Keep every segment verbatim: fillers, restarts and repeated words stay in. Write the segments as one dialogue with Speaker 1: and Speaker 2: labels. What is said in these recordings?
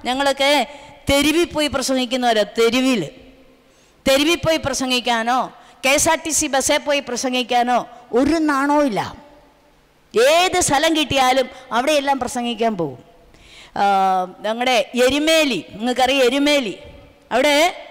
Speaker 1: ഞങ്ങളൊക്കെ തെരുവിൽ പോയി പ്രസംഗിക്കുന്നവരാ. തെരുവിൽ തെരുവിൽ പോയി പ്രസംഗിക്കാനോ K S R T C ബസ്സിൽ പോയി പ്രസംഗിക്കാനോ ഒരു നാണവും ഇല്ല. ഏത് സ്ഥലം കിട്ടിയാലും അവിടെയെല്ലാം പ്രസംഗിക്കാൻ പോകും. ഞങ്ങളുടെ എരുമേലി, നിങ്ങൾക്കറിയാം എരുമേലി, അവിടെ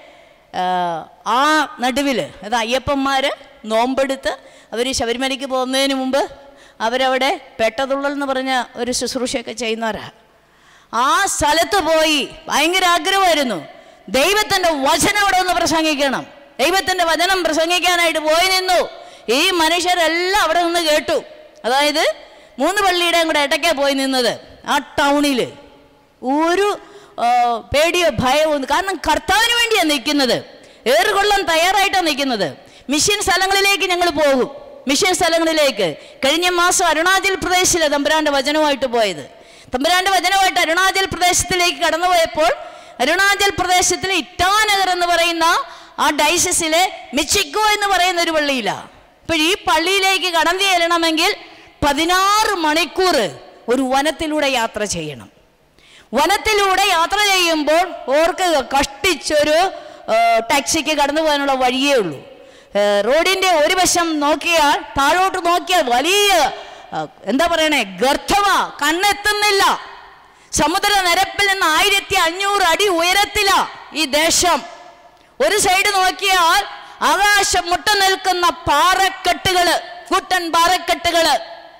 Speaker 1: ആ നടുവിൽ അത് അയ്യപ്പന്മാർ നോമ്പെടുത്ത് അവർ ശബരിമലയ്ക്ക് പോകുന്നതിന് മുമ്പ് അവരവിടെ പെട്ടതുള്ളൽ എന്ന് പറഞ്ഞ ഒരു ശുശ്രൂഷയൊക്കെ ചെയ്യുന്നവരാ. ആ സ്ഥലത്ത് പോയി ഭയങ്കര ആഗ്രഹമായിരുന്നു ദൈവത്തിൻ്റെ വചനം അവിടെ ഒന്ന് പ്രസംഗിക്കണം. ദൈവത്തിൻ്റെ വചനം പ്രസംഗിക്കാനായിട്ട് പോയി നിന്നു. ഈ മനുഷ്യരെല്ലാം അവിടെ നിന്ന് കേട്ടു. അതായത് മൂന്ന് പള്ളിയുടെയും കൂടെ ഇടയ്ക്കാണ് പോയി നിന്നത്. ആ ടൗണിൽ ഒരു പേടിയോ ഭയമോ ഒന്നും, കാരണം കർത്താവിന് വേണ്ടിയാണ് നിൽക്കുന്നത്. ഏറുകൊള്ളാൻ തയ്യാറായിട്ടാണ് നിൽക്കുന്നത്. മിഷൻ സ്ഥലങ്ങളിലേക്ക് ഞങ്ങൾ പോകും. മിഷൻ സ്ഥലങ്ങളിലേക്ക് കഴിഞ്ഞ മാസം അരുണാചൽ പ്രദേശിലെ തമ്പുരാൻ്റെ വചനമായിട്ട് പോയത്. തമ്പുരാൻ്റെ വചനമായിട്ട് അരുണാചൽ പ്രദേശത്തിലേക്ക് കടന്നുപോയപ്പോൾ അരുണാചൽ പ്രദേശത്തിലെ ഇറ്റാനഗർ എന്ന് പറയുന്ന ആ ഡൈസസിലെ മിച്ചിക്കോ എന്ന് പറയുന്ന ഒരു പള്ളിയിലാണ്. അപ്പോൾ ഈ പള്ളിയിലേക്ക് കടന്നു ചെല്ലണമെങ്കിൽ പതിനാറ് മണിക്കൂർ ഒരു വനത്തിലൂടെ യാത്ര ചെയ്യണം. വനത്തിലൂടെ യാത്ര ചെയ്യുമ്പോൾ ഓർക്ക് കഷ്ടിച്ചൊരു ടാക്സിക്ക് കടന്നു പോകാനുള്ള വഴിയേ ഉള്ളൂ. റോഡിൻ്റെ ഒരു വശം നോക്കിയാൽ, താഴോട്ട് നോക്കിയാൽ വലിയ എന്താ പറയണേ ഗർത്തമാ, കണ്ണെത്തുന്നില്ല. സമുദ്ര നിരപ്പിൽ നിന്ന് ആയിരത്തി അഞ്ഞൂറ് അടി ഉയരത്തിലാ ഈ ദേശം. ഒരു സൈഡ് നോക്കിയാൽ ആകാശം മുട്ട നിൽക്കുന്ന പാറക്കെട്ടുകള്, കൂട്ടൻ പാറക്കെട്ടുകള്.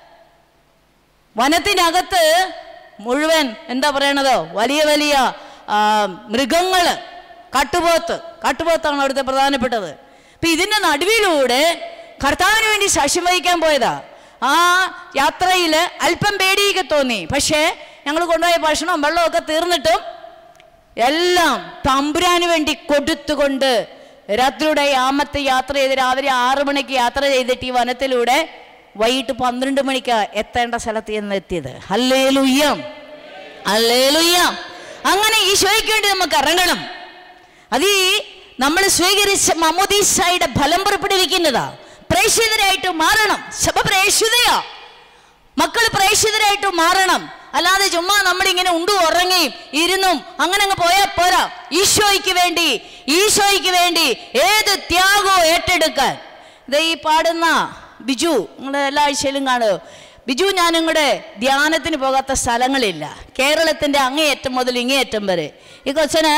Speaker 1: വനത്തിനകത്ത് മുഴുവൻ എന്താ പറയണത് വലിയ വലിയ മൃഗങ്ങള്, കാട്ടുപോത്ത്. കാട്ടുപോത്താണ് അവിടുത്തെ പ്രധാനപ്പെട്ടത്. അപ്പൊ ഇതിന്റെ നടുവിലൂടെ കർത്താവിന് വേണ്ടി സാക്ഷ്യം വഹിക്കാൻ പോയതാ. ആ യാത്രയിൽ അല്പം പേടിയൊക്കെ തോന്നി. പക്ഷേ ഞങ്ങൾ കൊണ്ടുപോയ ഭക്ഷണം വെള്ളമൊക്കെ തീർന്നിട്ടും എല്ലാം തമ്പുരാന് വേണ്ടി കൊടുത്തുകൊണ്ട് രാത്രിയുടെ യാമത്തെ യാത്ര ചെയ്ത് രാവിലെ ആറു മണിക്ക് യാത്ര ചെയ്തിട്ട് ഈ വനത്തിലൂടെ വൈകിട്ട് പന്ത്രണ്ട് മണിക്ക് എത്തേണ്ട സ്ഥലത്ത് ചെന്ന് എത്തിയത്. Hallelujah, hallelujah. അങ്ങനെ ഈശോയ്ക്ക് വേണ്ടി നമുക്ക് ഇറങ്ങണം. അത് ഈ നമ്മൾ സ്വീകരിച്ച മാമോദീസായുടെ ഫലം പുറപ്പെടുവിക്കുന്നതാ. പ്രേക്ഷിതരായിട്ട് മാറണം. സഭ പ്രേക്ഷിതയാ, മക്കൾ പ്രേക്ഷിതരായിട്ട് മാറണം. അല്ലാതെ ചുമ്മാ നമ്മളിങ്ങനെ ഉണ്ടു ഉറങ്ങിയും ഇരുന്നും അങ്ങനെ അങ്ങ് പോയാൽ പോരാ. ഈശോയ്ക്ക് വേണ്ടി, ഈശോയ്ക്ക് വേണ്ടി ഏത് ത്യാഗവും ഏറ്റെടുക്കാൻ. ഇത് ഈ പാടുന്ന ബിജു, നിങ്ങൾ എല്ലാ ആഴ്ചയിലും കാണുമോ? ബിജു ഞാനും കൂടെ ധ്യാനത്തിന് പോകാത്ത സ്ഥലങ്ങളില്ല. കേരളത്തിൻ്റെ അങ്ങേയറ്റം മുതൽ ഇങ്ങേയറ്റം വരെ. ഈ കൊച്ചന്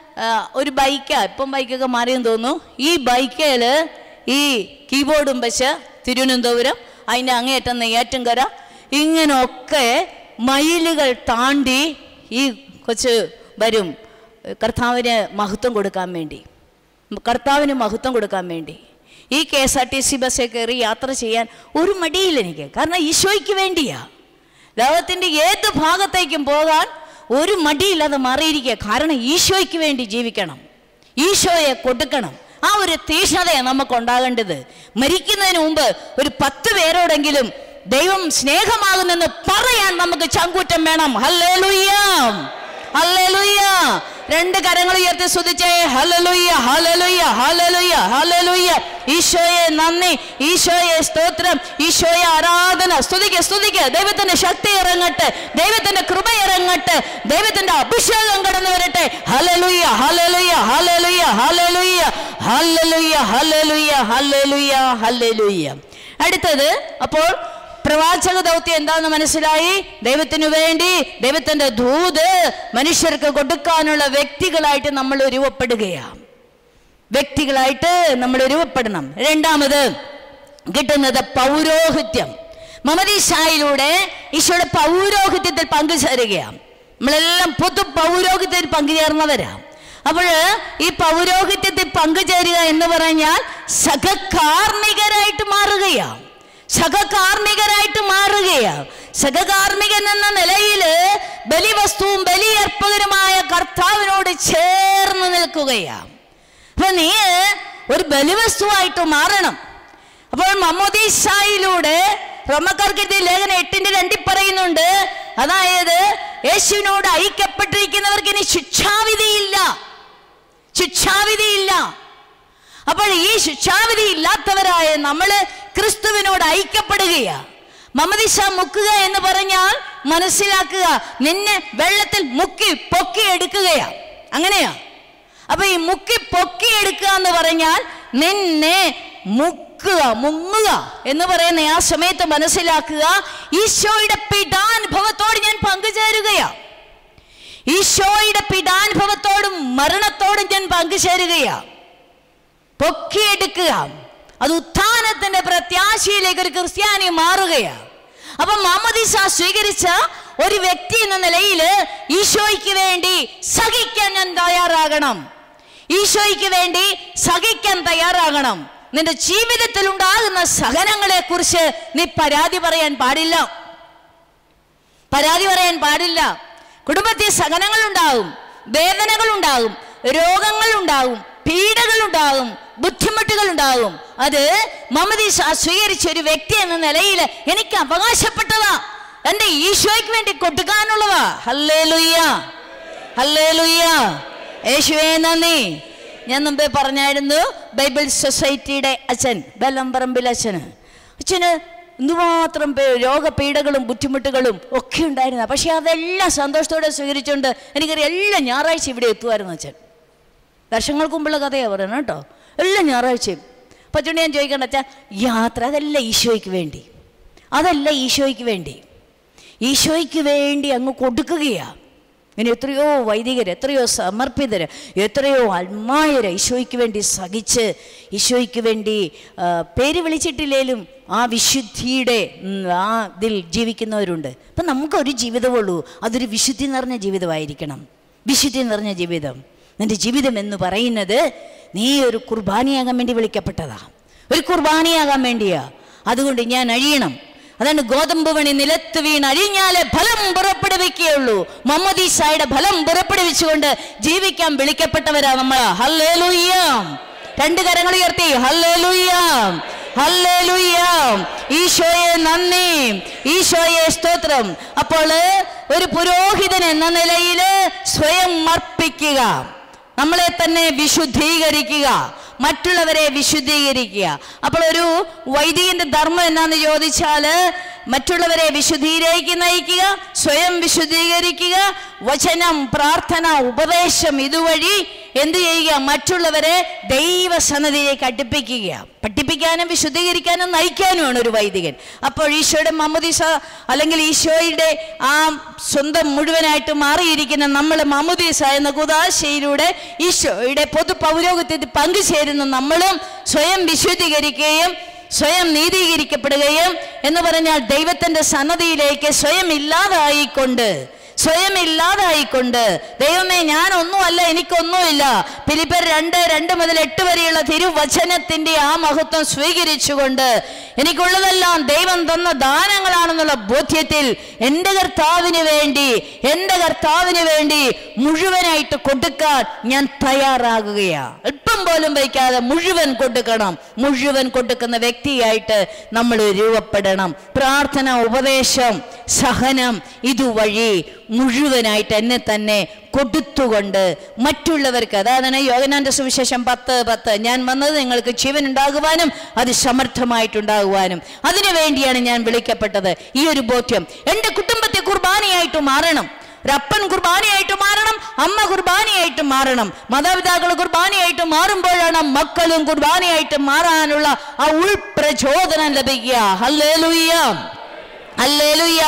Speaker 1: ഒരു ബൈക്കാ, ഇപ്പം ബൈക്കൊക്കെ മാറിയെന്ന് തോന്നുന്നു. ഈ ബൈക്കേൽ ഈ കീബോർഡും വെച്ച് തിരുവനന്തപുരം, അതിൻ്റെ അങ്ങേയറ്റം നെയ്യാറ്റിൻകര, ഇങ്ങനെയൊക്കെ മൈലുകൾ താണ്ടി ഈ കൊച്ച് വരും കർത്താവിന് മഹത്വം കൊടുക്കാൻ വേണ്ടി, കർത്താവിന് മഹത്വം കൊടുക്കാൻ വേണ്ടി. ഈ K S R T C ബസ്സിൽ കയറി യാത്ര ചെയ്യാൻ ഒരു മടിയില്ല എനിക്ക്. കാരണം ഈശോയ്ക്ക് വേണ്ടിയാ. ലോകത്തിൻ്റെ ഏത് ഭാഗത്തേക്കും പോകാൻ ഒരു മടിയില്ലാതെ മാറിയിരിക്കുക. കാരണം ഈശോയ്ക്ക് വേണ്ടി ജീവിക്കണം, ഈശോയെ കൊടുക്കണം. ആ ഒരു തീഷ്ണതയാണ് നമുക്ക് ഉണ്ടാകേണ്ടത്. മരിക്കുന്നതിന് മുമ്പ് ഒരു പത്ത് പേരോടെങ്കിലും ദൈവം സ്നേഹമാകുന്നെന്ന് പറയാൻ നമുക്ക് ചങ്കൂറ്റം വേണം. Hallelujah, hallelujah. രണ്ട് കരങ്ങൾ ഉയർത്തി സ്തുതിച്ചേ. Hallelujah, hallelujah, hallelujah, hallelujah. ഈശോയെ നന്ദി, ഈശോയെ സ്തോത്രം, ഈശോയെ ആരാധന. സ്തുതിക്ക്, സ്തുതിക്ക്. ദൈവത്തിന്റെ ശക്തി ഇറങ്ങട്ടെ, ദൈവത്തിന്റെ കൃപ ഇറങ്ങട്ടെ, ദൈവത്തിന്റെ അഭിഷേകം കടന്നു വരട്ടെ. Hallelujah, hallelujah, hallelujah, hallelujah, hallelujah, hallelujah, hallelujah, hallelujah. അടുത്തത് അപ്പോൾ പ്രവാചക ദൗത്യം എന്താണെന്ന് മനസ്സിലായി. ദൈവത്തിനു വേണ്ടി ദൈവത്തിന്റെ ദൂത് മനുഷ്യർക്ക് കൊടുക്കാനുള്ള വ്യക്തികളായിട്ട് നമ്മൾ രൂപപ്പെടുകയാണ്. വ്യക്തികളായിട്ട് നമ്മൾ രൂപപ്പെടണം. രണ്ടാമത് കിട്ടുന്നത് പൗരോഹിത്യം. മമദീസായിലൂടെ ഈശോയുടെ പൗരോഹിത്യത്തിൽ പങ്കുചേരുകയാണ്. നമ്മളെല്ലാം പൊതു പൗരോഹിത്യത്തിൽ പങ്കുചേർന്നവരാണ്. അപ്പോൾ ഈ പൗരോഹിത്യത്തിൽ പങ്കുചേരുക എന്ന് പറഞ്ഞാൽ സഹകാർമ്മികരായിട്ട് മാറുകയാണ്. സഹകാർമ്മികരായിട്ട് മാറുകയാണ്. സഹകാർമ്മികൻ എന്ന നിലയിൽ ബലിവസ്തുവും ബലിയർപ്പകരുമായ കർത്താവിനോട് ചേർന്ന് നിൽക്കുകയാണ്. അപ്പൊ നീ ഒരു ബലിവസ്തുവായിട്ട് മാറണം. അപ്പോൾ മാമോദീസായിലൂടെ റോമക്കാർക്കെഴുതിയ ലേഖനം എട്ടിന്റെ രണ്ടിൽ പറയുന്നുണ്ട്, അതായത് യേശുവിനോട് ഐക്യപ്പെട്ടിരിക്കുന്നവർക്ക് ഇനി ശിക്ഷാവിധിയില്ല, ശിക്ഷാവിധിയില്ല. അപ്പോൾ ഈ ശിക്ഷാവിധി ഇല്ലാത്തവരായ നമ്മള് ക്രിസ്തുവിനോട് ഐക്യപ്പെടുകയാണ്. മമദിസ മുക്കുക എന്ന് പറഞ്ഞാൽ മനസ്സിലാക്കുക, നിന്നെ വെള്ളത്തിൽ മുക്കി പൊക്കി എടുക്കുകയാ, അങ്ങനെയാ. അപ്പൊ ഈ മുക്കി പൊക്കി എടുക്കുക എന്ന് പറഞ്ഞാൽ നിന്നെ മുക്കുക, മുങ്ങുക എന്ന് പറയുന്ന ആ സമയത്ത് മനസ്സിലാക്കുക, ഈശോയുടെ പീഡാനുഭവത്തോട് ഞാൻ പങ്കുചേരുകയാ, ഈശോയുടെ പീഡാനുഭവത്തോടും മരണത്തോടും ഞാൻ പങ്കുചേരുകയാ. പൊക്കിയെടുക്കുക, അത് ഉത്ഥാനത്തിന്റെ പ്രത്യാശയിലേക്ക് ഒരു ക്രിസ്ത്യാനി മാറുകയാ. അപ്പൊ മാമോദീസ സ്വീകരിച്ച ഒരു വ്യക്തി എന്ന നിലയിൽ ഈശോയ്ക്ക് വേണ്ടി സഹിക്കാൻ ഞാൻ തയ്യാറാകണം, ഈശോയ്ക്ക് വേണ്ടി സഹിക്കാൻ തയ്യാറാകണം. നിന്റെ ജീവിതത്തിൽ ഉണ്ടാകുന്ന സഹനങ്ങളെ കുറിച്ച് നീ പരാതി പറയാൻ പാടില്ല, പരാതി പറയാൻ പാടില്ല. കുടുംബത്തിൽ സഹനങ്ങളുണ്ടാകും, വേദനകളുണ്ടാകും, രോഗങ്ങളുണ്ടാകും, പീഡകളുണ്ടാകും, ബുദ്ധിമുട്ടുകളുണ്ടാകും. അത് മാമോദീസ സ്വീകരിച്ച ഒരു വ്യക്തി എന്ന നിലയിൽ എനിക്ക് അവകാശപ്പെട്ടതാ, എൻ്റെ ഈശോയ്ക്ക് വേണ്ടി കൊടുക്കാനുള്ളതാ. ഹല്ലേലൂയ, ഹല്ലേലൂയ, യേശുവേ നന്ദി. ഞാൻ മുമ്പേ പറഞ്ഞായിരുന്നു, ബൈബിൾ സൊസൈറ്റിയുടെ അച്ഛൻ, ബെല്ലംപറമ്പിൽ അച്ഛന് അച്ഛന് എന്തുമാത്രം രോഗപീഠകളും ബുദ്ധിമുട്ടുകളും ഒക്കെ ഉണ്ടായിരുന്ന, പക്ഷെ അതെല്ലാം സന്തോഷത്തോടെ സ്വീകരിച്ചുകൊണ്ട് എനിക്കറിയാം എല്ലാ ഞായറാഴ്ച ഇവിടെ എത്തുമായിരുന്നു അച്ഛൻ. വർഷങ്ങൾക്ക് മുമ്പുള്ള കഥയാണ് പറയുന്നത് കേട്ടോ, എല്ലാ ഞായറാഴ്ചയും. അപ്പം അച്ഛനോട് ഞാൻ ചോദിക്കേണ്ട, അച്ഛാ യാത്ര അതല്ല ഈശോയ്ക്ക് വേണ്ടി, അതല്ല ഈശോയ്ക്ക് വേണ്ടി, ഈശോയ്ക്ക് വേണ്ടി അങ്ങ് കൊടുക്കുകയാണ്. ഇനി എത്രയോ വൈദികർ, എത്രയോ സമർപ്പിതർ, എത്രയോ ആത്മായർ ഈശോയ്ക്ക് വേണ്ടി സഹിച്ച് ഈശോയ്ക്ക് വേണ്ടി പേര് വിളിച്ചിട്ടില്ലേലും ആ വിശുദ്ധിയുടെ ആ ഇതിൽ ജീവിക്കുന്നവരുണ്ട്. അപ്പം നമുക്കൊരു ജീവിതമുള്ളൂ, അതൊരു വിശുദ്ധി നിറഞ്ഞ ജീവിതമായിരിക്കണം, വിശുദ്ധി നിറഞ്ഞ ജീവിതം. നിൻ്റെ ജീവിതം എന്ന് പറയുന്നത് നീ ഒരു കുർബാനയാകാൻ വേണ്ടി വിളിക്കപ്പെട്ടതാ, ഒരു കുർബാനയാകാൻ വേണ്ടിയാ. അതുകൊണ്ട് ഞാൻ അഴിയണം. അതാണ് ഗോതമ്പ് മണി നിലത്ത് വീണ് അഴിഞ്ഞാലേ ഫലം പുറപ്പെടുവിക്കുകയുള്ളൂ. മാമോദീസയുടെ ഫലം പുറപ്പെടുവിച്ചുകൊണ്ട് ജീവിക്കാൻ വിളിക്കപ്പെട്ടവരാ നമ്മൾ. ഹല്ലേലൂയ, രണ്ട് കരങ്ങൾ ഉയർത്തി ഹല്ലേലൂയ, ഹല്ലേലൂയ. ഈശോയെ നന്ദി, ഈശോയെ സ്തോത്രം. അപ്പോൾ ഒരു പുരോഹിതൻ എന്ന നിലയിൽ സ്വയം അർപ്പിക്കുക, നമ്മളെ തന്നെ വിശുദ്ധീകരിക്കുക, മറ്റുള്ളവരെ വിശുദ്ധീകരിക്കുക. അപ്പോൾ ഒരു വൈദികന്റെ ധർമ്മം എന്നാന്ന് ചോദിച്ചാൽ മറ്റുള്ളവരെ വിശുദ്ധിയിലേക്ക് നയിക്കുക, സ്വയം വിശുദ്ധീകരിക്കുക, വചനം, പ്രാർത്ഥന, ഉപദേശം ഇതുവഴി എന്ത് ചെയ്യുക, മറ്റുള്ളവരെ ദൈവസന്നിധിയിലേക്ക് അടുപ്പിക്കുക. പഠിപ്പിക്കാനും വിശുദ്ധീകരിക്കാനും നയിക്കാനുമാണ് ഒരു വൈദികൻ. അപ്പോൾ ഈശോയുടെ മാമോദീസ അല്ലെങ്കിൽ ഈശോയുടെ ആ സ്വന്തം മുഴുവനായിട്ട് മാറിയിരിക്കുന്ന നമ്മൾ മാമോദീസ എന്ന കൂദാശയിലൂടെ ഈശോയുടെ പൊതു പൗരോഹിത്യത്തിൽ പങ്കുചേരുന്ന നമ്മളും സ്വയം വിശുദ്ധീകരിക്കുകയും സ്വയം നീതീകരിക്കപ്പെടുകയും എന്ന് പറഞ്ഞാൽ ദൈവത്തിൻ്റെ സന്നദ്ധിയിലേക്ക് സ്വയം ഇല്ലാതായിക്കൊണ്ട് സ്വയം ഇല്ലാതായിക്കൊണ്ട് ദൈവമേ ഞാനൊന്നുമല്ല, എനിക്കൊന്നുമില്ല, ഫിലിപ്പിയർ രണ്ട് രണ്ട് മുതൽ എട്ട് വരെയുള്ള തിരുവചനത്തിൻ്റെ ആ മഹത്വം സ്വീകരിച്ചുകൊണ്ട് എനിക്കുള്ളതെല്ലാം ദൈവം തന്ന ദാനങ്ങളാണെന്നുള്ള ബോധ്യത്തിൽ എൻ്റെ കർത്താവിന് വേണ്ടി എൻ്റെ കർത്താവിന് വേണ്ടി മുഴുവനായിട്ട് കൊടുക്കാൻ ഞാൻ തയ്യാറാകുകയാണ്. അല്പം പോലും വയ്ക്കാതെ മുഴുവൻ കൊടുക്കണം. മുഴുവൻ കൊടുക്കുന്ന വ്യക്തിയായിട്ട് നമ്മൾ രൂപപ്പെടണം. പ്രാർത്ഥന, ഉപദേശം, സഹനം ഇതുവഴി മുഴുവനായിട്ട് എന്നെ തന്നെ കൊടുത്തുകൊണ്ട് മറ്റുള്ളവർക്ക്, അതാണ് യോഹന്നാന്റെ സുവിശേഷം പത്ത് പത്ത്, ഞാൻ വന്നത് നിങ്ങൾക്ക് ജീവൻ ഉണ്ടാകുവാനും അത് സമർത്ഥമായിട്ടുണ്ടാകുവാനും, അതിനു വേണ്ടിയാണ് ഞാൻ വിളിക്കപ്പെട്ടത്. ഈ ഒരു ബോധ്യം എൻ്റെ കുടുംബത്തെ കുർബാനയായിട്ട് മാറണം. ഒരപ്പൻ കുർബാനയായിട്ട് മാറണം, അമ്മ കുർബാനയായിട്ട് മാറണം, മാതാപിതാക്കൾ കുർബാനയായിട്ട് മാറുമ്പോഴാണ് മക്കളും കുർബാനയായിട്ട് മാറാനുള്ള ആ ഉൾപ്രചോദനം ലഭിക്കുക. Hallelujah, hallelujah.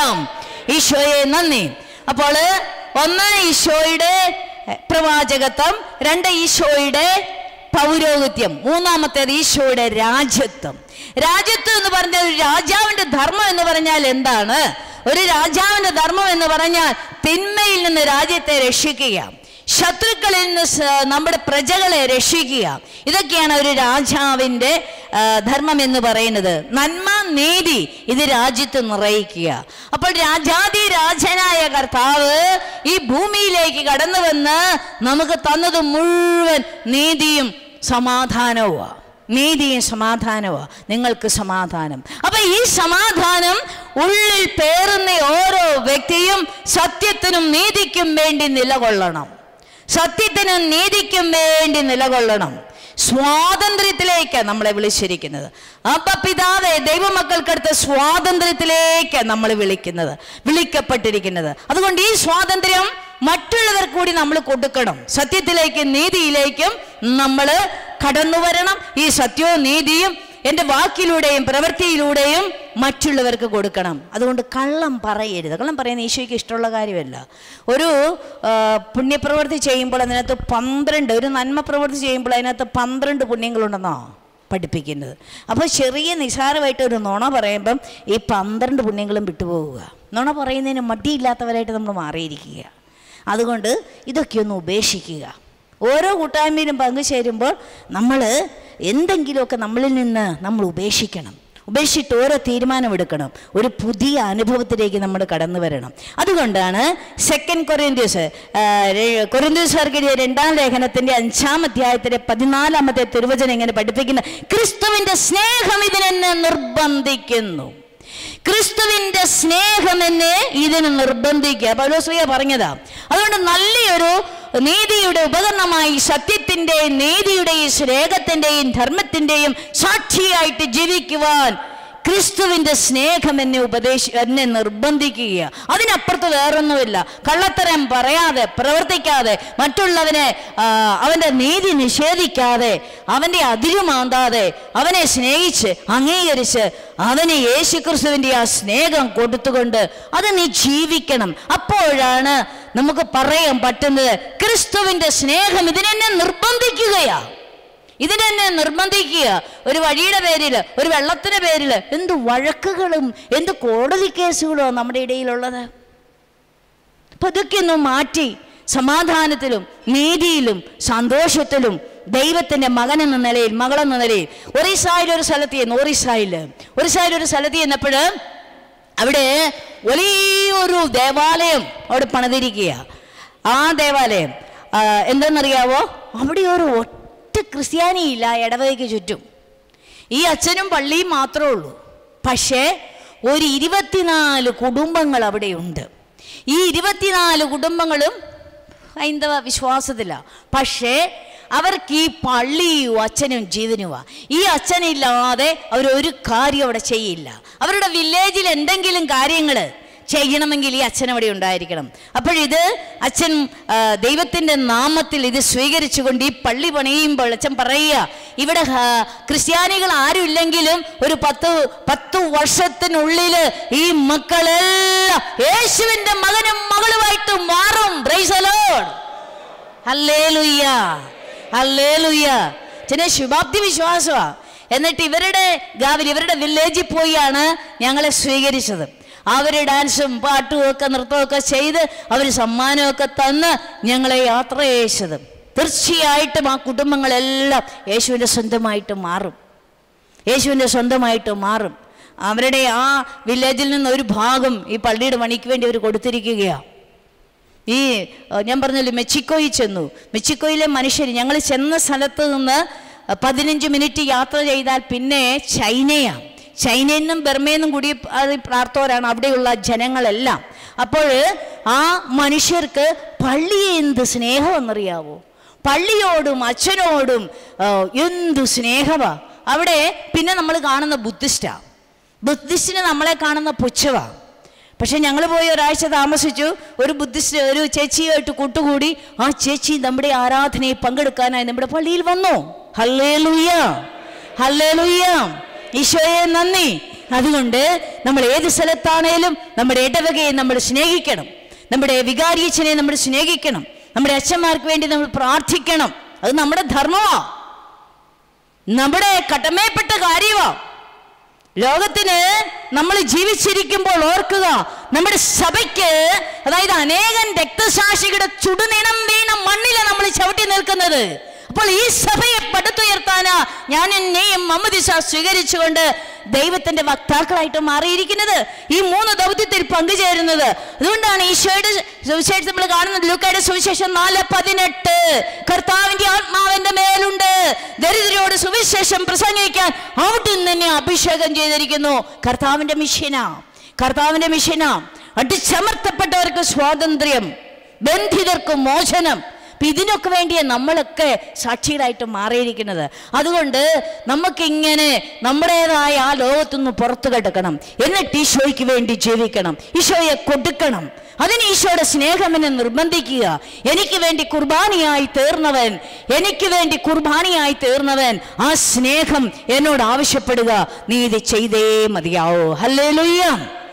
Speaker 1: ഈശോയെ നന്ദി. അപ്പോൾ ഒന്ന് ഈശോയുടെ പ്രവാചകത്വം, രണ്ട് ഈശോയുടെ പൗരോഹിത്യം, മൂന്നാമത്തേത് ഈശോയുടെ രാജ്യത്വം. രാജ്യത്വം എന്ന് പറഞ്ഞാൽ ഒരു രാജാവിൻ്റെ ധർമ്മം എന്ന് പറഞ്ഞാൽ എന്താണ്? ഒരു രാജാവിൻ്റെ ധർമ്മം എന്ന് പറഞ്ഞാൽ തിന്മയിൽ നിന്ന് രാജ്യത്തെ രക്ഷിക്കുക, ശത്രുക്കളിൽ നിന്ന് നമ്മുടെ പ്രജകളെ രക്ഷിക്കുക. ഇതൊക്കെയാണ് ഒരു രാജാവിൻ്റെ ധർമ്മം എന്ന് പറയുന്നത്. നന്മ, നീതി ഇത് രാജ്യത്ത് നിറയിക്കുക. അപ്പോൾ രാജാതി രാജനായ കർത്താവ് ഈ ഭൂമിയിലേക്ക് കടന്നു വന്ന് നമുക്ക് തന്നത് മുഴുവൻ നീതിയും സമാധാനവുമാണ്. നീതിയും സമാധാനവും, നിങ്ങൾക്ക് സമാധാനം. അപ്പൊ ഈ സമാധാനം ഉള്ളിൽ പേറുന്ന ഓരോ വ്യക്തിയും സത്യത്തിനും നീതിക്കും വേണ്ടി നിലകൊള്ളണം. സത്യത്തിനും നീതിക്കും വേണ്ടി നിലകൊള്ളണം. സ്വാതന്ത്ര്യത്തിലേക്ക് നമ്മളെ വിളിച്ചിരിക്കുന്നത്. അപ്പ പിതാവേ, ദൈവമക്കൾക്കടുത്ത സ്വാതന്ത്ര്യത്തിലേക്ക് നമ്മൾ വിളിക്കുന്നത്, വിളിക്കപ്പെട്ടിരിക്കുന്നത്. അതുകൊണ്ട് ഈ സ്വാതന്ത്ര്യം മറ്റുള്ളവർ കൂടി നമ്മൾ കൊടുക്കണം. സത്യത്തിലേക്കും നീതിയിലേക്കും നമ്മൾ കടന്നു വരണം. ഈ സത്യവും നീതിയും എൻ്റെ വാക്കിലൂടെയും പ്രവൃത്തിയിലൂടെയും മറ്റുള്ളവർക്ക് കൊടുക്കണം. അതുകൊണ്ട് കള്ളം പറയരുത്. കള്ളം പറയുന്നത് ഈശോയ്ക്ക് ഇഷ്ടമുള്ള കാര്യമല്ല. ഒരു പുണ്യപ്രവൃത്തി ചെയ്യുമ്പോൾ അതിനകത്ത് പന്ത്രണ്ട്, ഒരു നന്മ പ്രവൃത്തി ചെയ്യുമ്പോൾ അതിനകത്ത് പന്ത്രണ്ട് പുണ്യങ്ങളുണ്ടെന്നോ പഠിപ്പിക്കുന്നത്. അപ്പോൾ ചെറിയ നിസാരമായിട്ട് ഒരു നുണ പറയുമ്പം ഈ പന്ത്രണ്ട് പുണ്യങ്ങളും വിട്ടുപോവുക. നുണ പറയുന്നതിന് മടിയില്ലാത്തവരായിട്ട് നമ്മൾ മാറിയിരിക്കുക. അതുകൊണ്ട് ഇതൊക്കെ ഒന്ന് ഉപേക്ഷിക്കുക. ഓരോ കൂട്ടായ്മയിലും പങ്കുചേരുമ്പോൾ നമ്മൾ എന്തെങ്കിലുമൊക്കെ നമ്മളിൽ നിന്ന് നമ്മൾ ഉപേക്ഷിക്കണം. ഉപേക്ഷിച്ചിട്ട് ഓരോ തീരുമാനമെടുക്കണം. ഒരു പുതിയ അനുഭവത്തിലേക്ക് നമ്മൾ കടന്നു വരണം. അതുകൊണ്ടാണ് സെക്കൻഡ് കൊറിന്ത്യസ് കൊറിന്ത്യസ്കാർക്ക് രണ്ടാം ലേഖനത്തിൻ്റെ അഞ്ചാം അധ്യായത്തിലെ പതിനാലാമത്തെ തിരുവചനം ഇങ്ങനെ പഠിപ്പിക്കുന്ന, ക്രിസ്തുവിൻ്റെ സ്നേഹം ഇതിനെന്നെ നിർബന്ധിക്കുന്നു. ക്രിസ്തുവിൻ്റെ സ്നേഹം എന്നെ ഇതിന് നിർബന്ധിക്കുക. പൗലോസ്ലീഹ പറഞ്ഞതാ. അതുകൊണ്ട് നല്ലൊരു നീതിയുടെ ഉപകരണമായി സത്യത്തിൻ്റെയും നീതിയുടെയും സ്നേഹത്തിൻ്റെയും ധർമ്മത്തിൻ്റെയും സാക്ഷിയായിട്ട് ജീവിക്കുവാൻ ക്രിസ്തുവിൻ്റെ സ്നേഹം എന്നെ ഉപദേശ എന്നെ നിർബന്ധിക്കുക. അതിനപ്പുറത്ത് വേറൊന്നുമില്ല. കള്ളത്തരം പറയാതെ, പ്രവർത്തിക്കാതെ, മറ്റുള്ളവനെ അവൻ്റെ നീതി നിഷേധിക്കാതെ, അവൻ്റെ അതിരുമാന്താതെ, അവനെ സ്നേഹിച്ച് അംഗീകരിച്ച് അവന് യേശുക്രിസ്തുവിൻ്റെ ആ സ്നേഹം കൊടുത്തുകൊണ്ട് അത് നീ ജീവിക്കണം. അപ്പോഴാണ് നമുക്ക് പറയാൻ പറ്റുന്നത്, ക്രിസ്തുവിൻ്റെ സ്നേഹം ഇതിനെന്നെ നിർബന്ധിക്കുകയാ, ഇതിനെന്നെ നിർബന്ധിക്കുക. ഒരു വഴിയുടെ പേരിൽ, ഒരു വെള്ളത്തിൻ്റെ പേരിൽ എന്ത് വഴക്കുകളും എന്ത് കോടതി കേസുകളോ നമ്മുടെ ഇടയിലുള്ളത്. അപ്പം ഇതൊക്കെ ഒന്ന് മാറ്റി സമാധാനത്തിലും നീതിയിലും സന്തോഷത്തിലും ദൈവത്തിൻ്റെ മകനെന്ന നിലയിൽ, മകളെന്ന നിലയിൽ ഒറീസായിൽ ഒരു സ്ഥലത്ത് ചെന്നു. ഒറീസായിൽ ഒറീസായിൽ ഒരു സ്ഥലത്ത് ചെന്നപ്പോൾ അവിടെ വലിയൊരു ദേവാലയം അവിടെ പണിതിരിക്കുക. ആ ദേവാലയം എന്താണെന്നറിയാവോ? അവിടെ ഒരു ഒറ്റ ക്രിസ്ത്യാനിയില്ല ഇടവകയ്ക്ക് ചുറ്റും. ഈ അച്ഛനും പള്ളിയും മാത്രമേ ഉള്ളൂ. പക്ഷേ ഒരു ഇരുപത്തിനാല് കുടുംബങ്ങൾ അവിടെയുണ്ട്. ഈ ഇരുപത്തിനാല് കുടുംബങ്ങളും ഹൈന്ദവ വിശ്വാസത്തിലാണ്. പക്ഷേ അവർക്ക് ഈ പള്ളിയും അച്ഛനും ജീവനുമാണ്. ഈ അച്ഛനില്ലാതെ അവരൊരു കാര്യം അവിടെ ചെയ്യില്ല. അവരുടെ വില്ലേജിൽ എന്തെങ്കിലും കാര്യങ്ങൾ ചെയ്യണമെങ്കിൽ ഈ അച്ഛൻ അവിടെ ഉണ്ടായിരിക്കണം. അപ്പോഴിത് അച്ഛൻ ദൈവത്തിൻ്റെ നാമത്തിൽ ഇത് സ്വീകരിച്ചുകൊണ്ട് ഈ പള്ളി പണിയുമ്പോൾ അച്ഛൻ പറയുക, ഇവിടെ ക്രിസ്ത്യാനികൾ ആരും ഇല്ലെങ്കിലും ഒരു പത്ത് പത്ത് വർഷത്തിനുള്ളിൽ ഈ മക്കളെല്ലാം യേശുവിൻ്റെ മകനും മകളുമായിട്ട് മാറും. Praise the Lord. Hallelujah, hallelujah. അച്ഛനെ ശുഭാപ്തി വിശ്വാസമാണ്. എന്നിട്ട് ഇവരുടെ ഗാവിൽ, ഇവരുടെ വില്ലേജിൽ പോയാണ് ഞങ്ങളെ സ്വീകരിച്ചത്. അവർ ഡാൻസും പാട്ടും ഒക്കെ നൃത്തമൊക്കെ ചെയ്ത് അവർ സമ്മാനമൊക്കെ തന്ന് ഞങ്ങളെ യാത്ര അയച്ചത്. തീർച്ചയായിട്ടും ആ കുടുംബങ്ങളെല്ലാം യേശുവിൻ്റെ സ്വന്തമായിട്ട് മാറും, യേശുവിൻ്റെ സ്വന്തമായിട്ട് മാറും. അവരുടെ ആ വില്ലേജിൽ നിന്ന് ഒരു ഭാഗം ഈ പള്ളിയുടെ പണിക്ക് വേണ്ടി അവർ കൊടുത്തിരിക്കുകയാണ്. ഈ ഞാൻ പറഞ്ഞല്ലോ, മെക്സിക്കോയിൽ ചെന്നു. മെക്സിക്കോയിലെ മനുഷ്യർ, ഞങ്ങൾ ചെന്ന സ്ഥലത്ത് നിന്ന് പതിനഞ്ച് മിനിറ്റ് യാത്ര ചെയ്താൽ പിന്നെ ചൈനയാണ്. ചൈനയിൽ നിന്നും ബർമയിൽ നിന്നും കൂടി പ്രാർത്ഥോരാണ് അവിടെയുള്ള ജനങ്ങളെല്ലാം. അപ്പോൾ ആ മനുഷ്യർക്ക് പള്ളിയെ എന്ത് സ്നേഹമെന്നറിയാവോ? പള്ളിയോടും അച്ഛനോടും എന്തു സ്നേഹമാ അവിടെ. പിന്നെ നമ്മൾ കാണുന്ന ബുദ്ധിസ്റ്റാണ്. ബുദ്ധിസ്റ്റിന് നമ്മളെ കാണുന്ന പുച്ഛമാണ്. പക്ഷെ ഞങ്ങൾ പോയി ഒരാഴ്ച താമസിച്ചു. ഒരു ബുദ്ധിസ്റ്റ് ഒരു ചേച്ചിയായിട്ട് കൂട്ടുകൂടി. ആ ചേച്ചി നമ്മുടെ ആരാധനയിൽ പങ്കെടുക്കാനായി നമ്മുടെ പള്ളിയിൽ വന്നു. Hallelujah, hallelujah. ഈശോയെ നന്ദി. അതുകൊണ്ട് നമ്മൾ ഏത് സ്ഥലത്താണേലും നമ്മുടെ ഇടവകയെ നമ്മൾ സ്നേഹിക്കണം. നമ്മുടെ വികാരിയച്ഛനെ നമ്മൾ സ്നേഹിക്കണം. നമ്മുടെ അച്ഛന്മാർക്ക് വേണ്ടി നമ്മൾ പ്രാർത്ഥിക്കണം. അത് നമ്മുടെ ധർമ്മമാണ്, നമ്മുടെ കടമയപ്പെട്ട കാര്യമാണ്. ലോകത്തിന് നമ്മൾ ജീവിച്ചിരിക്കുമ്പോൾ ഓർക്കുക, നമ്മുടെ സഭയ്ക്ക്, അതായത് അനേകം രക്തസാക്ഷികളുടെ ചുടുനിണം വീണ മണ്ണിലാണ് നമ്മൾ ചവിട്ടി നിൽക്കുന്നത്. അപ്പോൾ ഈ സഭയെ പടുത്തുയർത്താനാ ഞാൻ എന്നെയും മമ്മദിസ സ്വീകരിച്ചുകൊണ്ട് ദൈവത്തിന്റെ വക്താക്കളായിട്ട് മാറിയിരിക്കുന്നത്, ഈ മൂന്ന് ദൗത്യത്തിൽ പങ്കുചേരുന്നത്. അതുകൊണ്ടാണ് ഈശോയുടെ സുവിശേഷം നമ്മൾ കാണുന്നത്. ലൂക്കയുടെ സുവിശേഷം നാല് പതിനെട്ട്, കർത്താവിന്റെ ആത്മാവിന്റെ മേലുണ്ട്, ദരിദ്രരോട് സുവിശേഷം പ്രസംഗിക്കാൻ അവിടുന്ന് എന്നെ അഭിഷേകം ചെയ്തിരിക്കുന്നു. കർത്താവിന്റെ മിഷനാ, കർത്താവിന്റെ മിഷനാ. അടിച്ചമർത്തപ്പെട്ടവർക്ക് സ്വാതന്ത്ര്യം, ബന്ധിതർക്ക് മോചനം, ഇതിനൊക്കെ വേണ്ടിയാണ് നമ്മളൊക്കെ സാക്ഷികളായിട്ട് മാറിയിരിക്കുന്നത്. അതുകൊണ്ട് നമുക്കിങ്ങനെ നമ്മുടേതായ ആ ലോകത്തുനിന്ന് പുറത്തു കിടക്കണം, എന്നിട്ട് ഈശോയ്ക്ക് വേണ്ടി ജീവിക്കണം, ഈശോയെ കൊടുക്കണം. അതിന് ഈശോയുടെ സ്നേഹം എന്നെ നിർബന്ധിക്കുക. എനിക്ക് വേണ്ടി കുർബാനയായി തീർന്നവൻ, എനിക്ക് വേണ്ടി കുർബാനയായി തീർന്നവൻ, ആ സ്നേഹം എന്നോട് ആവശ്യപ്പെടുക, നീ ഇത് ചെയ്തേ മതിയാവോ. Hallelujah,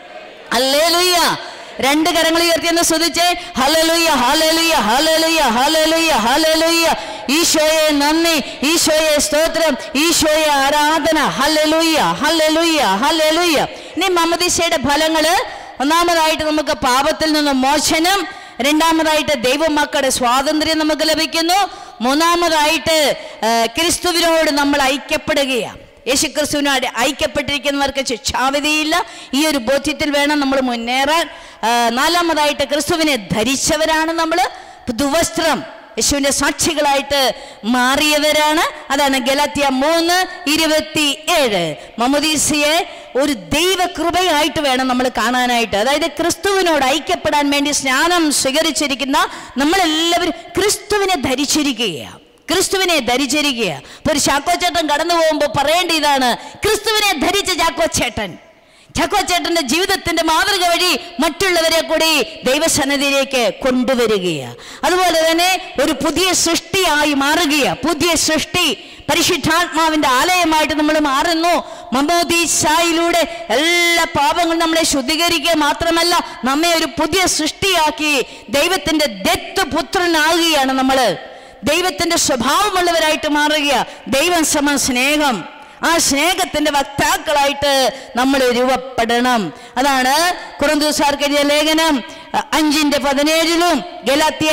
Speaker 1: hallelujah. രണ്ട് കരങ്ങൾ ഉയർത്തിയെന്ന് സ്തുതിച്ചേ. Hallelujah, hallelujah, hallelujah, hallelujah, hallelujah. ഈശോയെ നന്ദി, ഈശോയെ സ്തോത്രം, ഈശോയെ ആരാധന. Hallelujah, hallelujah, hallelujah. ഇനി മാമോദീസയുടെ ഫലങ്ങള്: ഒന്നാമതായിട്ട് നമുക്ക് പാപത്തിൽ നിന്ന് മോചനം, രണ്ടാമതായിട്ട് ദൈവമക്കളുടെ സ്വാതന്ത്ര്യം നമുക്ക് ലഭിക്കുന്നു, മൂന്നാമതായിട്ട് ക്രിസ്തുവിനോട് നമ്മൾ ഐക്യപ്പെടുകയാണ്. യേശുക്രിസ്തുവിനോട് ഐക്യപ്പെട്ടിരിക്കുന്നവർക്ക് ശിക്ഷാവിധിയില്ല. ഈ ഒരു ബോധ്യത്തിൽ വേണം നമ്മൾ മുന്നേറാൻ. നാലാമതായിട്ട് ക്രിസ്തുവിനെ ധരിച്ചവരാണ് നമ്മൾ, പുതുവസ്ത്രം, യേശുവിൻ്റെ സാക്ഷികളായിട്ട് മാറിയവരാണ്. അതാണ് ഗലാത്യ മൂന്ന് ഇരുപത്തി ഏഴ്. മാമോദീസയെ ഒരു ദൈവകൃപയായിട്ട് വേണം നമ്മൾ കാണാനായിട്ട്. അതായത് ക്രിസ്തുവിനോട് ഐക്യപ്പെടാൻ വേണ്ടി സ്നാനം സ്വീകരിച്ചിരിക്കുന്ന നമ്മളെല്ലാവരും ക്രിസ്തുവിനെ ധരിച്ചിരിക്കുകയാണ്, ക്രിസ്തുവിനെ ധരിച്ചിരിക്കുക. ഇപ്പൊ ഒരു ചാക്കോച്ചേട്ടൻ കടന്നു പോകുമ്പോൾ പറയേണ്ട ഇതാണ്: ക്രിസ്തുവിനെ ധരിച്ച ചാക്കോച്ചേട്ടൻ. ചാക്കോച്ചേട്ടന്റെ ജീവിതത്തിന്റെ മാതൃക വഴി മറ്റുള്ളവരെ കൂടി ദൈവസന്നിധിയിലേക്ക് കൊണ്ടുവരികയാണ്. അതുപോലെ തന്നെ ഒരു പുതിയ സൃഷ്ടിയായി മാറുകയാണ്. പുതിയ സൃഷ്ടി, പരിശുദ്ധാത്മാവിന്റെ ആലയമായിട്ട് നമ്മൾ മാറുന്നു. മാമോദീസായിലൂടെ എല്ലാ പാപങ്ങളും നമ്മളെ ശുദ്ധീകരിക്കുക മാത്രമല്ല, നമ്മെ ഒരു പുതിയ സൃഷ്ടിയാക്കി ദൈവത്തിന്റെ ദത്ത് പുത്രനാകുകയാണ്. നമ്മൾ ദൈവത്തിന്റെ സ്വഭാവമുള്ളവരായിട്ട് മാറുക. ദൈവം സമ സ്നേഹം, ആ സ്നേഹത്തിന്റെ വക്താക്കളായിട്ട് നമ്മൾ രൂപപ്പെടണം. അതാണ് കൊരിന്ത്യർക്കെഴുതിയ എഴുതിയ ലേഖനം അഞ്ചിന്റെ പതിനേഴിലും ഗലാത്യ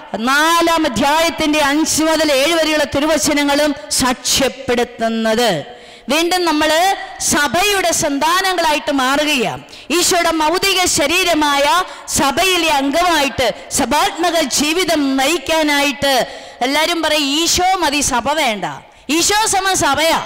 Speaker 1: നാലാം അധ്യായത്തിന്റെ അഞ്ച് മുതൽ ഏഴ് വരെയുള്ള തിരുവചനങ്ങളും സാക്ഷ്യപ്പെടുത്തുന്നത്. വീണ്ടും നമ്മൾ സഭയുടെ സന്താനങ്ങളായിട്ട് മാറുകയാണ്. ഈശോയുടെ മൗതിക ശരീരമായ സഭയിലെ അംഗമായിട്ട് സഭാത്മക ജീവിതം നയിക്കാനായിട്ട് എല്ലാവരും പറയും ഈശോ മതി, സഭ വേണ്ട. ഈശോ സമ സഭയാ.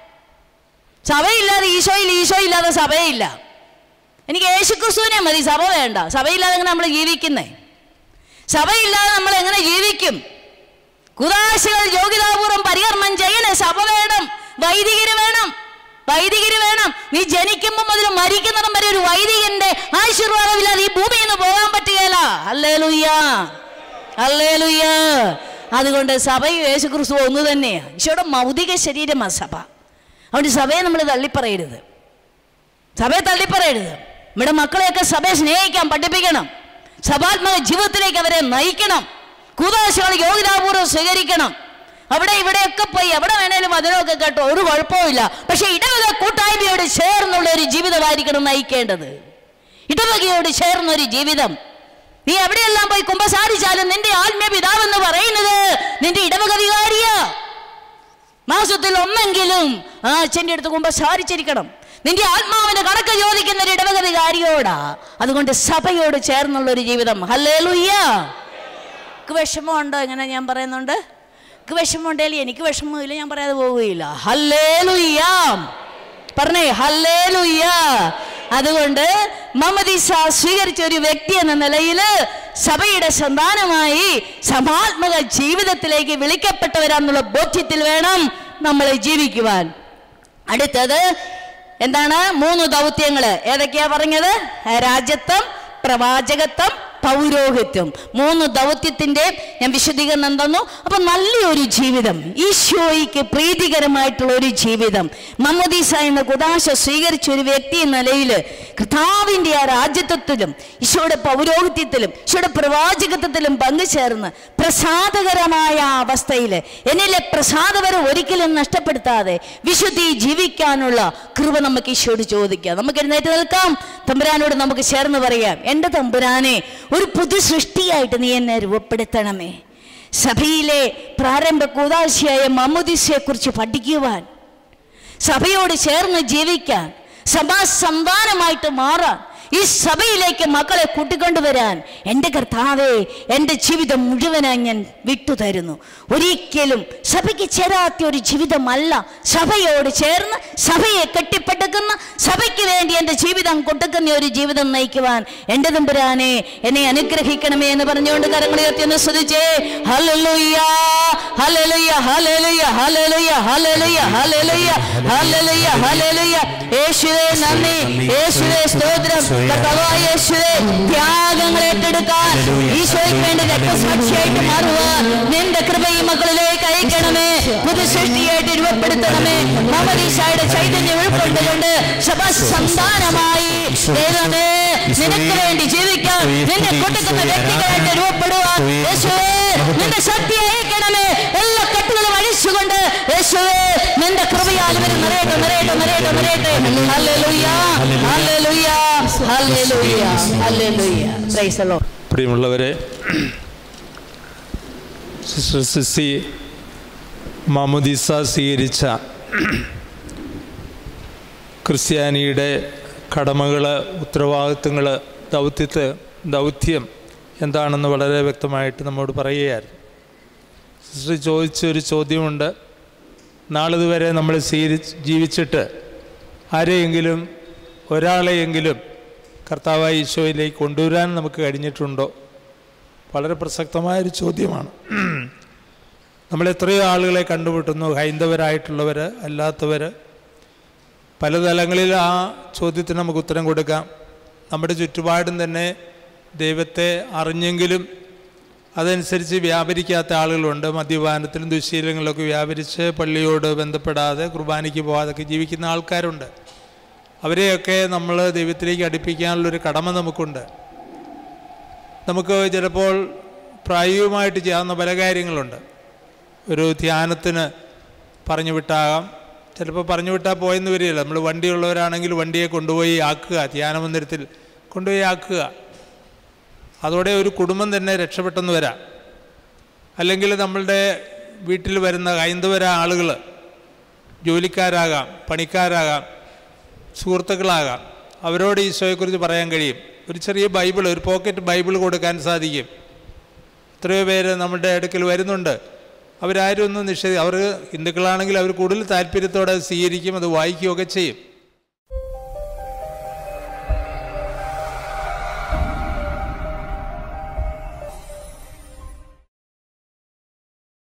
Speaker 1: സഭയില്ലാതെ ഈശോയിൽ, ഈശോ ഇല്ലാതെ സഭയില്ല. എനിക്ക് യേശുക്രിസ്തുവിനെ മതി, സഭ വേണ്ട. സഭയില്ലാതെ എങ്ങനെ നമ്മൾ ജീവിക്കുന്നേ? സഭയില്ലാതെ നമ്മൾ എങ്ങനെ ജീവിക്കും? കുദാശകൾ യോഗ്യതാപൂർവ്വം പരികർമ്മം ചെയ്യണേ. സഭ വേണം, വൈദികര് വേണം, വൈദികര് വേണം. നീ ജനിക്കുമ്പോൾ മുതൽ മരിക്കുന്നിടം വരെ ഒരു വൈദികന്റെ ആശീർവാദമില്ലാതെ ഈ ഭൂമിയിൽ നിന്ന് പോകാൻ പറ്റുകയില്ല. Hallelujah, hallelujah. അതുകൊണ്ട് സഭയും യേശുക്രിസ്തുവും ഒന്ന് തന്നെയാണ്. ഈശോയുടെ മൗതിക ശരീരമാണ് സഭ. അതുകൊണ്ട് സഭയെ നമ്മൾ തള്ളിപ്പറയരുത്, സഭയെ തള്ളിപ്പറയരുത്. നമ്മുടെ മക്കളെയൊക്കെ സഭയെ സ്നേഹിക്കാൻ പഠിപ്പിക്കണം, സഭാത്മക ജീവിതത്തിലേക്ക് അവരെ നയിക്കണം, കൂതാശകൾ യോഗ്യതാപൂർവ്വം സ്വീകരിക്കണം. അവിടെ ഇവിടെയൊക്കെ പോയി എവിടെ വേണേലും അതിനൊക്കെ കേട്ടോ, ഒരു കുഴപ്പമില്ല. പക്ഷെ ഇടവക കൂട്ടായ്മയോട് ചേർന്നുള്ള ഒരു ജീവിതമായിരിക്കണം നയിക്കേണ്ടത്. ഇടവകയോട് ചേർന്നൊരു ജീവിതം. നീ എവിടെയെല്ലാം പോയി കുമ്പസാരിച്ചാലും നിന്റെ ആത്മീയ പിതാവെന്ന് പറയുന്നത് നിന്റെ ഇടവക വികാരിയാ. മാസത്തിൽ ഒന്നെങ്കിലും ആ അച്ഛൻ്റെ അടുത്ത് കുമ്പസാരിച്ചിരിക്കണം. നിന്റെ ആത്മാവിന് കണക്ക് ചോദിക്കുന്ന ഒരു ഇടവക വികാരിയോടാ. അതുകൊണ്ട് സഭയോട് ചേർന്നുള്ള ഒരു ജീവിതം. ഹല്ലേലൂയ. വിഷമമുണ്ടോ ഇങ്ങനെ ഞാൻ പറയുന്നുണ്ട്? വിഷമമുണ്ടെങ്കിൽ എനിക്ക് വിഷമമില്ല, ഞാൻ പറയാതെ പോവുകയില്ല. ഹല്ലേലൂയ പറഞ്ഞേ, ഹല്ലേലൂയ. അതുകൊണ്ട് മാമോദീസ സ്വീകരിച്ച ഒരു വ്യക്തി എന്ന നിലയിൽ സഭയുടെ സന്താനമായി സഭാത്മക ജീവിതത്തിലേക്ക് വിളിക്കപ്പെട്ടവരാന്നുള്ള ബോധ്യത്തിൽ വേണം നമ്മൾ ജീവിക്കുവാൻ. അടുത്തത് എന്താണ്? മൂന്ന് ദൗത്യങ്ങള്. ഏതൊക്കെയാ പറഞ്ഞത്? രാജ്യത്വം, പ്രവാചകത്വം, പൗരോഹിത്യം. മൂന്ന് ദൗത്യത്തിന്റെ ഞാൻ വിശദീകരണം തന്നു. അപ്പൊ നല്ലൊരു ജീവിതം, ഈശോയ്ക്ക് പ്രീതികരമായിട്ടുള്ള ഒരു ജീവിതം, മാമോദീസ എന്ന കുദാശ സ്വീകരിച്ച ഒരു വ്യക്തി എന്ന നിലയിൽ കർത്താവിന്റെ ആ രാജ്യത്വത്തിലും ഈശോയുടെ പൗരോഹിത്യത്തിലും ഈശോയുടെ പ്രവാചകത്വത്തിലും പങ്കുചേർന്ന് പ്രസാദകരമായ അവസ്ഥയിൽ എന്നിലെ പ്രസാദപരം ഒരിക്കലും നഷ്ടപ്പെടുത്താതെ വിശുദ്ധി ജീവിക്കാനുള്ള കൃപ നമുക്ക് ഈശോയോട് ചോദിക്കാം. നമുക്ക് എഴുന്നേറ്റ് നിൽക്കാം, തമ്പുരാനോട് നമുക്ക് ചേർന്ന് പറയാം, എൻ്റെ തമ്പുരാനെ, ഒരു പുതു സൃഷ്ടിയായിട്ട് നീ എന്നെ രൂപപ്പെടുത്തണമേ. സഭയിലെ പ്രാരംഭ കൂദാശയായ മാമോദീസയെ കുറിച്ച് പഠിക്കുവാൻ, സഭയോട് ചേർന്ന് ജീവിക്കാൻ, സഭാ സന്താനമായിട്ട് മാറാൻ, ഈ സഭയിലേക്ക് മക്കളെ കൂട്ടിക്കൊണ്ടുവരാൻ എൻ്റെ കർത്താവേ, എൻ്റെ ജീവിതം മുഴുവനായി ഞാൻ വിട്ടുതരുന്നു. ഒരിക്കലും സഭയ്ക്ക് ചേരാത്ത ഒരു ജീവിതമല്ല, സഭയോട് ചേർന്ന് സഭയെ കെട്ടിപ്പടുക്കുന്ന, സഭയ്ക്ക് വേണ്ടി എൻ്റെ ജീവിതം കൊടുക്കുന്ന ഒരു ജീവിതം നയിക്കുവാൻ എൻ്റെ തമ്പുരാനെ എന്നെ അനുഗ്രഹിക്കണമേ എന്ന് പറഞ്ഞുകൊണ്ട് കരങ്ങളെ ഉയർത്തി ഒന്ന് സ്തുതിച്ചേ. Hallelujah hallelujah hallelujah hallelujah hallelujah hallelujah hallelujah hallelujah. യേശുവേ നന്ദി, യേശുവേ സ്തോത്രം. കർത്താവായ യേശുവേ, ത്യാഗങ്ങൾ ഏറ്റെടുക്കാൻ ഈശോയ്ക്ക് വേണ്ടി രക്തസാക്ഷിയായിട്ട് മാറുവാൻ നിന്റെ കൃപ ഈ മക്കളിലേക്ക് അയക്കണമേ. പുതു സൃഷ്ടിയായിട്ട് രൂപപ്പെടുത്തണമേ. മമദീശയുടെ ചൈതന്യം ഉൾക്കൊണ്ടുകൊണ്ട് സഭാസന്താനമായി ദൈവമേ നിനക്ക് വേണ്ടി ജീവിക്കാൻ നിന്നെ കൊടുക്കുന്ന വ്യക്തികളായിട്ട് രൂപപ്പെടുവാൻ യേശുവേ നിന്റെ ശക്തി അയക്കണമേ. എല്ലാ കെട്ടുകളും അഴിച്ചുകൊണ്ട് യേശുവേ നിന്റെ കൃപയാൽ ഇവർ നിറയട്ടെ നിറയട്ടെ നിറയട്ടെ നിറയട്ടെ. Hallelujah hallelujah hallelujah hallelujah. Praise the Lord.
Speaker 2: പ്രിയമുള്ളവരെ, സിസ്റ്റർ സിസി മാമോദീസ സ്വീകരിച്ച ക്രിസ്ത്യാനിയുടെ കടമകൾ, ഉത്തരവാദിത്വങ്ങൾ, ദൗത്യത്തെ ദൗത്യം എന്താണെന്ന് വളരെ വ്യക്തമായിട്ട് നമ്മോട് പറയുകയായിരുന്നു. സിസ്റ്റർ ചോദിച്ചൊരു ചോദ്യമുണ്ട്. നാളിതുവരെ നമ്മൾ സ്വീകരിച്ച് ജീവിച്ചിട്ട് ആരെയെങ്കിലും ഒരാളെയെങ്കിലും കർത്താവായ ഈശോയിലേക്ക് കൊണ്ടുവരാൻ നമുക്ക് കഴിഞ്ഞിട്ടുണ്ടോ? വളരെ പ്രസക്തമായൊരു ചോദ്യമാണ്. നമ്മൾ എത്രയോ ആളുകളെ കണ്ടുമുട്ടുന്നു, ഹൈന്ദവരായിട്ടുള്ളവർ, അല്ലാത്തവർ. പല തലങ്ങളിൽ ആ ചോദ്യത്തിന് നമുക്ക് ഉത്തരം കൊടുക്കാം. നമ്മുടെ ചുറ്റുപാടും തന്നെ ദൈവത്തെ അറിഞ്ഞെങ്കിലും അതനുസരിച്ച് വ്യാപരിക്കാത്ത ആളുകളുണ്ട്. മദ്യപാനത്തിലും ദുശ്ശീലങ്ങളിലൊക്കെ വ്യാപരിച്ച് പള്ളിയോട് ബന്ധപ്പെടാതെ കുർബാനയ്ക്ക് പോകാതൊക്കെ ജീവിക്കുന്ന ആൾക്കാരുണ്ട്. അവരെയൊക്കെ നമ്മൾ ദൈവത്തിലേക്ക് അടുപ്പിക്കാനുള്ളൊരു കടമ നമുക്കുണ്ട്. നമുക്ക് ചിലപ്പോൾ പ്രായോഗികമായിട്ട് ചെയ്യാവുന്ന പല കാര്യങ്ങളുണ്ട്. ഒരു ധ്യാനത്തിന് പറഞ്ഞു വിട്ടാകാം. ചിലപ്പോൾ പറഞ്ഞു വിട്ടാൽ പോയെന്ന് വരികയില്ല. നമ്മൾ വണ്ടിയുള്ളവരാണെങ്കിൽ വണ്ടിയെ കൊണ്ടുപോയി ആക്കുക, ധ്യാനമന്ദിരത്തിൽ കൊണ്ടുപോയി ആക്കുക. അതോടെ ഒരു കുടുംബം തന്നെ രക്ഷപ്പെട്ടെന്ന് വരാം. അല്ലെങ്കിൽ നമ്മളുടെ വീട്ടിൽ വരുന്ന ഹൈന്ദവരാ ആളുകൾ ജോലിക്കാരാകാം, പണിക്കാരാകാം, സുഹൃത്തുക്കളാകാം. അവരോട് ഈശോയെക്കുറിച്ച് പറയാൻ കഴിയും. ഒരു ചെറിയ ബൈബിൾ, ഒരു പോക്കറ്റ് ബൈബിൾ കൊടുക്കാൻ സാധിക്കും. എത്രയോ പേര് നമ്മുടെ അടുക്കൽ വരുന്നുണ്ട്. അവരാരും ഒന്നും നിഷേധി അവർ ഹിന്ദുക്കളാണെങ്കിൽ അവർ കൂടുതൽ താല്പര്യത്തോടെ സ്വീകരിക്കും, അത് വായിക്കുകയൊക്കെ ചെയ്യും.